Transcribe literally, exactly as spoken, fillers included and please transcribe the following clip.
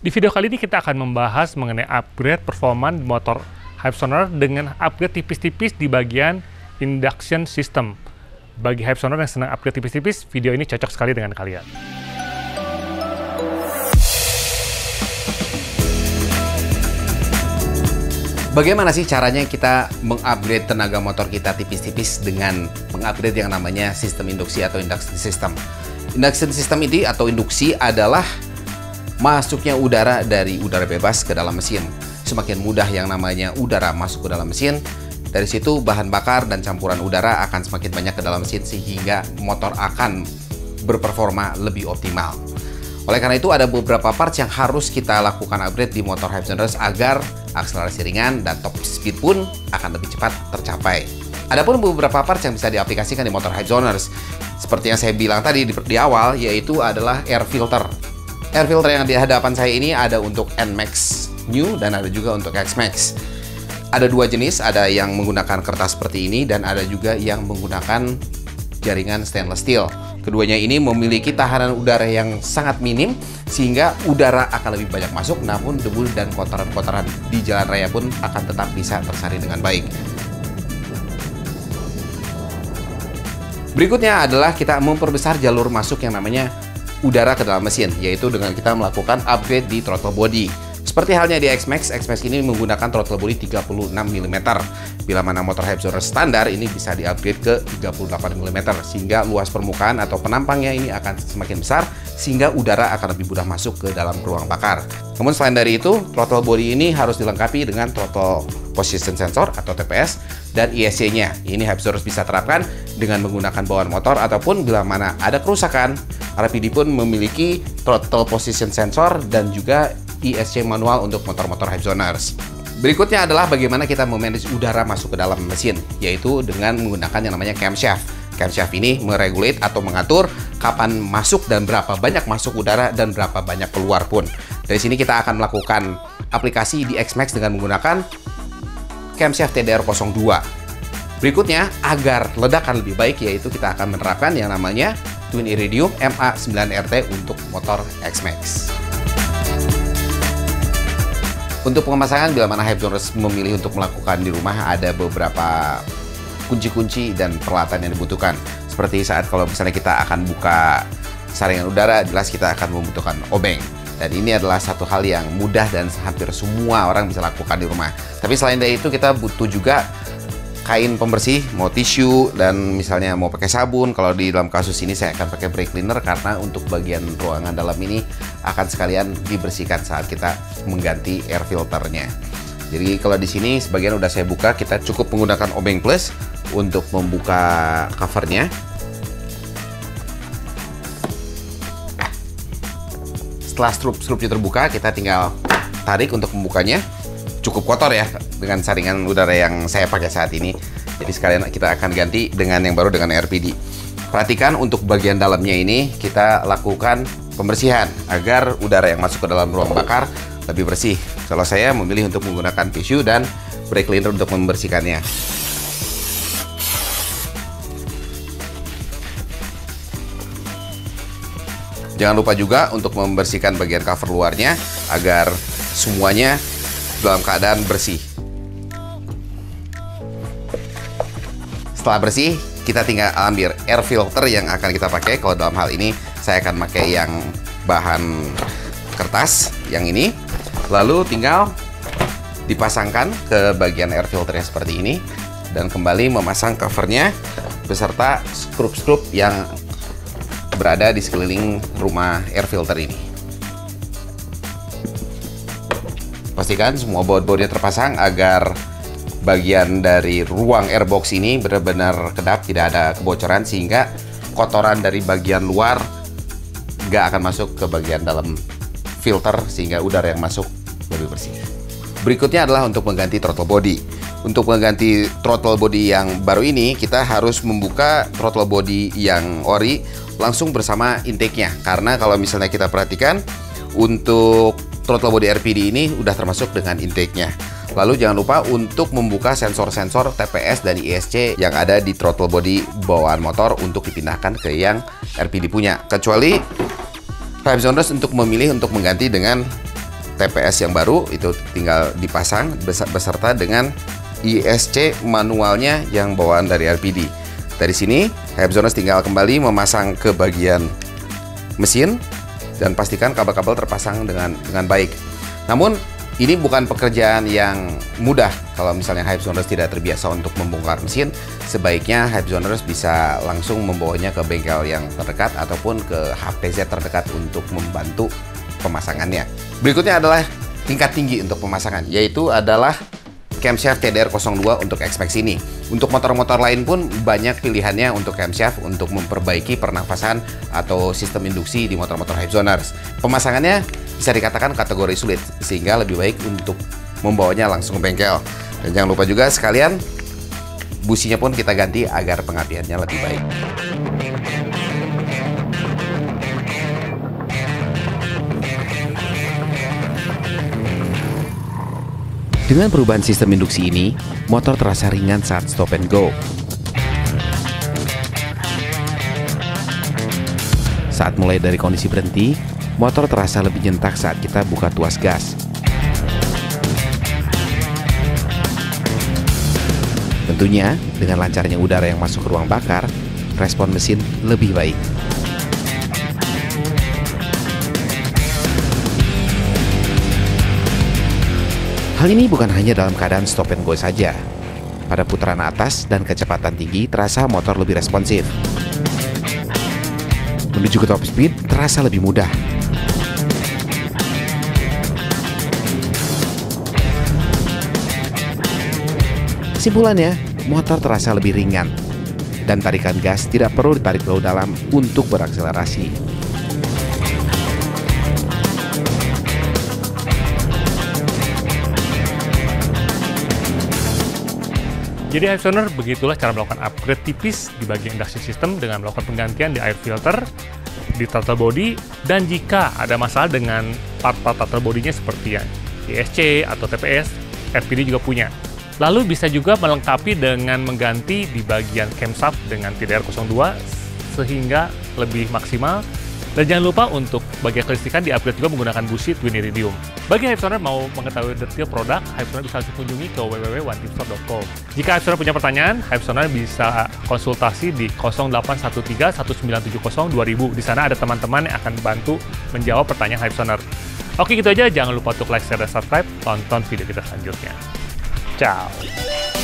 Di video kali ini kita akan membahas mengenai upgrade performa motor Hypesonar dengan upgrade tipis-tipis di bagian induction system. Bagi Hypesonar yang senang upgrade tipis-tipis, video ini cocok sekali dengan kalian. Bagaimana sih caranya kita mengupgrade tenaga motor kita tipis-tipis dengan mengupgrade yang namanya sistem induksi atau induction system? Induction system ini atau induksi adalah masuknya udara dari udara bebas ke dalam mesin. Semakin mudah yang namanya udara masuk ke dalam mesin, dari situ bahan bakar dan campuran udara akan semakin banyak ke dalam mesin sehingga motor akan berperforma lebih optimal. Oleh karena itu ada beberapa parts yang harus kita lakukan upgrade di motor Hypesonar agar akselerasi ringan dan top speed pun akan lebih cepat tercapai. Adapun beberapa parts yang bisa diaplikasikan di motor Hypesonar seperti yang saya bilang tadi di, di awal, yaitu adalah air filter. Air filter yang di hadapan saya ini ada untuk N Max New dan ada juga untuk X Max. Ada dua jenis, ada yang menggunakan kertas seperti ini dan ada juga yang menggunakan jaringan stainless steel. Keduanya ini memiliki tahanan udara yang sangat minim sehingga udara akan lebih banyak masuk, namun debu dan kotoran-kotoran di jalan raya pun akan tetap bisa tersaring dengan baik. Berikutnya adalah kita memperbesar jalur masuk yang namanya udara ke dalam mesin, yaitu dengan kita melakukan upgrade di throttle body. Seperti halnya di X Max, X Max ini menggunakan throttle body tiga puluh enam milimeter. Bila mana motor Hypesonar standar ini bisa di-upgrade ke tiga puluh delapan milimeter, sehingga luas permukaan atau penampangnya ini akan semakin besar, sehingga udara akan lebih mudah masuk ke dalam ruang bakar. Namun selain dari itu, throttle body ini harus dilengkapi dengan throttle position sensor atau T P S dan I S C-nya. Ini Hypesonar bisa terapkan dengan menggunakan bawaan motor ataupun bila mana ada kerusakan, R P D pun memiliki throttle position sensor dan juga I S C manual untuk motor-motor Hypesonar. Berikutnya adalah bagaimana kita memanage udara masuk ke dalam mesin, yaitu dengan menggunakan yang namanya camshaft. Camshaft ini meregulate atau mengatur kapan masuk dan berapa banyak masuk udara dan berapa banyak keluar pun. Dari sini kita akan melakukan aplikasi di X Max dengan menggunakan camshaft T D R nol dua. Berikutnya, agar ledakan lebih baik, yaitu kita akan menerapkan yang namanya Twin Iridium M A sembilan R T untuk motor X Max. Untuk pemasangan, bila mana Hypesonar memilih untuk melakukan di rumah, ada beberapa kunci-kunci dan peralatan yang dibutuhkan. Seperti saat kalau misalnya kita akan buka saringan udara, jelas kita akan membutuhkan obeng. Dan ini adalah satu hal yang mudah dan hampir semua orang bisa lakukan di rumah. Tapi selain dari itu, kita butuh juga kain pembersih, mau tisu, dan misalnya mau pakai sabun. Kalau di dalam kasus ini saya akan pakai brake cleaner karena untuk bagian ruangan dalam ini akan sekalian dibersihkan saat kita mengganti air filternya. Jadi kalau di sini sebagian udah saya buka, kita cukup menggunakan obeng plus untuk membuka covernya. Setelah strup-strupnya terbuka, kita tinggal tarik untuk membukanya. Cukup kotor ya dengan saringan udara yang saya pakai saat ini. Jadi sekalian kita akan ganti dengan yang baru dengan R P D. Perhatikan untuk bagian dalamnya ini kita lakukan pembersihan agar udara yang masuk ke dalam ruang bakar lebih bersih. Kalau saya memilih untuk menggunakan tisu dan brake cleaner untuk membersihkannya. Jangan lupa juga untuk membersihkan bagian cover luarnya agar semuanya dalam keadaan bersih. Setelah bersih, kita tinggal ambil air filter yang akan kita pakai. Kalau dalam hal ini, saya akan pakai yang bahan kertas, yang ini. Lalu tinggal dipasangkan ke bagian air filternya seperti ini. Dan kembali memasang covernya beserta skrup-skrup yang berada di sekeliling rumah air filter ini. Pastikan semua baut-bautnya terpasang agar bagian dari ruang airbox ini benar-benar kedap, tidak ada kebocoran, sehingga kotoran dari bagian luar nggak akan masuk ke bagian dalam filter, sehingga udara yang masuk lebih bersih. Berikutnya adalah untuk mengganti throttle body. Untuk mengganti throttle body yang baru ini, kita harus membuka throttle body yang ori langsung bersama intake-nya. Karena kalau misalnya kita perhatikan, untuk throttle body R P D ini udah termasuk dengan intake-nya. Lalu jangan lupa untuk membuka sensor-sensor T P S dan I S C yang ada di throttle body bawaan motor untuk dipindahkan ke yang R P D punya. Kecuali Hypesonar untuk memilih untuk mengganti dengan T P S yang baru itu tinggal dipasang beserta dengan I S C manualnya yang bawaan dari R P D. Dari sini, Hypesoners tinggal kembali memasang ke bagian mesin dan pastikan kabel-kabel terpasang dengan dengan baik. Namun, ini bukan pekerjaan yang mudah. Kalau misalnya Hypesoners tidak terbiasa untuk membongkar mesin, sebaiknya Hypesoners bisa langsung membawanya ke bengkel yang terdekat ataupun ke H P Z terdekat untuk membantu pemasangannya. Berikutnya adalah tingkat tinggi untuk pemasangan, yaitu adalah camshaft T D R nol dua untuk X-Max ini. Untuk motor-motor lain pun banyak pilihannya untuk camshaft untuk memperbaiki pernafasan atau sistem induksi di motor-motor Hypesoners. Pemasangannya bisa dikatakan kategori sulit, sehingga lebih baik untuk membawanya langsung ke bengkel. Dan jangan lupa juga sekalian, businya pun kita ganti agar pengapiannya lebih baik. Dengan perubahan sistem induksi ini, motor terasa ringan saat stop and go. Saat mulai dari kondisi berhenti, motor terasa lebih nyentak saat kita buka tuas gas. Tentunya, dengan lancarnya udara yang masuk ke ruang bakar, respon mesin lebih baik. Hal ini bukan hanya dalam keadaan stop and go saja. Pada putaran atas dan kecepatan tinggi terasa motor lebih responsif. Menuju ke top speed terasa lebih mudah. Kesimpulannya, motor terasa lebih ringan dan tarikan gas tidak perlu ditarik terlalu dalam untuk berakselerasi. Jadi Hypesoners, begitulah cara melakukan upgrade tipis di bagian induction system dengan melakukan penggantian di air filter, di throttle body, dan jika ada masalah dengan part-part throttle body-nya seperti yang I S C atau T P S, R P D juga punya. Lalu bisa juga melengkapi dengan mengganti di bagian camshaft dengan T D R nol dua sehingga lebih maksimal. Dan jangan lupa untuk bagian kelistrikan di-upgrade juga menggunakan busi Twin Iridium. Bagi Hypesoners mau mengetahui detail produk, Hypesoners bisa langsung kunjungi ke w w w titik one tip store dot com. Jika Hypesoners punya pertanyaan, Hypesoners bisa konsultasi di nol delapan satu tiga satu sembilan tujuh nol dua ribu. Di sana ada teman-teman yang akan bantu menjawab pertanyaan Hypesoners. Oke, gitu aja. Jangan lupa untuk like, share, dan subscribe. Tonton video kita selanjutnya. Ciao!